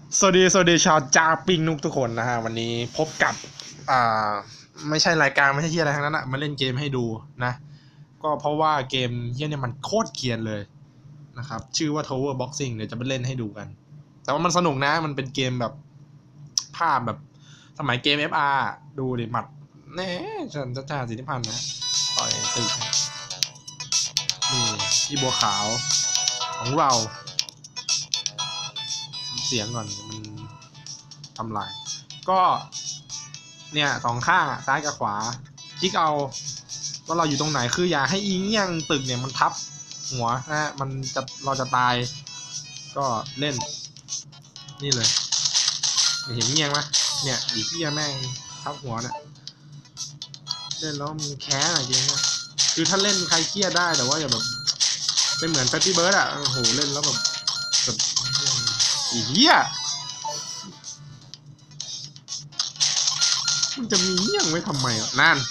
สวัสดีชาวจาปิงนุกทุกคนนะฮะวันนี้พบกับไม่ใช่รายการไม่ใช่เฮียอะไรทั้งนั้นอะมาเล่นเกมให้ดูนะก็เพราะว่าเกมเฮียเนี่ยมันโคตรเกรียนเลยนะครับชื่อว่า Tower Boxing เดี๋ยวจะไปเล่นให้ดูกันแต่ว่ามันสนุกนะมันเป็นเกมแบบภาพแบบสมัยเกม FR ดูดิหมัดแน่ฉันจะสิทธิพันธ์นะต่อยตึกนี่ที่บัวขาวของเราเสียงก่อนมันทำลายก็เนี่ยสองข้างซ้ายกับขวาคลิกเอาว่าเราอยู่ตรงไหนคืออย่าให้อิงยังตึกเนี่ยมันทับหัวนะมันจะเราจะตายก็เล่นนี่เลยเห็นเงี้ยงไหมเนี่ยอีเหี้ยแม่งทับหัวเนี่ยเล่นแล้วมันแค้นอะไรจริงเนี่ยคือถ้าเล่นใครเครียดได้แต่ว่าอย่าแบบไม่เหมือนแฟตตี้เบิร์ดอ่ะโอ้โหเล่นแล้วแบบอีเหี้ยมันจะมีเงี้ยงไว้ทำไมอ่ะนั่น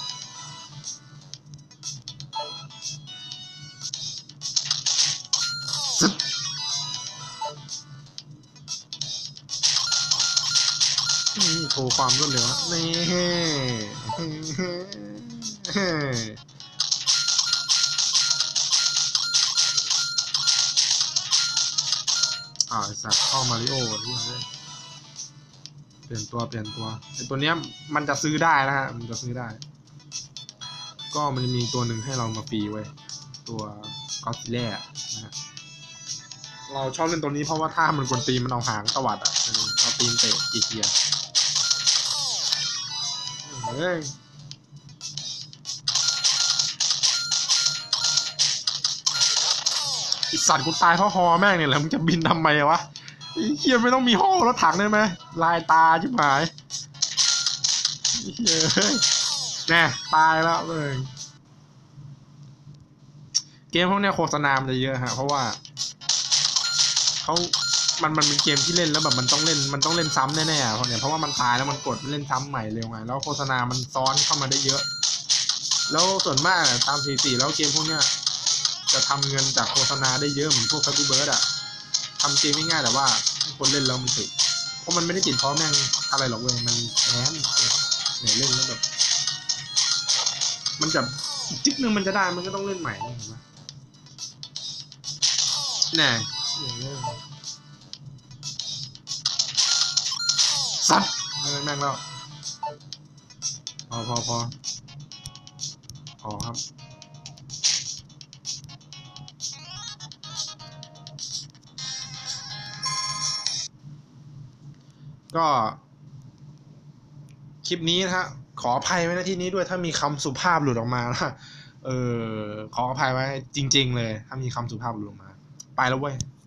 โชว์ความรวดเร็วนี่สัตว์เข้ามาริโอที่เปลี่ยนตัวไอตัวเนี้ยมันจะซื้อได้นะฮะมันจะซื้อได้ก็มันจะมีตัวหนึ่งให้เรามาฟรีไว้ตัวก็อดซิลล่านะฮะเราชอบเล่นตัวนี้เพราะว่าถ้ามันกวนตีมันเอาหางตวัดอ่ะเอาตีนเตะเกียร์เฮ้ยไอสัตว์กูตายเพราะฮอแม่งเนี่ยแหละมึงจะบินทำไมวะไอ้เหี้ยไม่ต้องมีห้องรถถังได้ไหมลายตาชิบหายเฮ้ยแน่ตายแล้วเลยเกมพวกนี้โฆษณามันจะเยอะฮะเพราะว่ามันเป็นเกมที่เล่นแล้วแบบมันต้องเล่นซ้ำแน่ๆเพราะว่ามันตายแล้วมันกดเล่นซ้ำใหม่เร็วไงแล้วโฆษณามันซ้อนเข้ามาได้เยอะแล้วส่วนมากตามสถิติแล้วเกมพวกเนี้ยจะทำเงินจากโฆษณาได้เยอะเหมือนพวก Flappy Bird อะทำเกมง่ายๆแต่ว่าคนเล่นแล้วมันติดเพราะมันไม่ได้ติดเพราะแม่งอะไรหรอกเว้ยมันแค้นเนี่ยเล่นแล้วแบบมันจะจิ๊กนึงมันจะได้มันก็ต้องเล่นใหม่เห็นไหมแน่สัตว์แม่งแล้วพอครับก็คลิปนี้นะฮะขออภัยไว้ในที่นี้ด้วยถ้ามีคำสุภาพหลุดออกมานะขออภัยไว้จริงๆเลยถ้ามีคำสุภาพหลุดออกมาไปแล้วเว้ย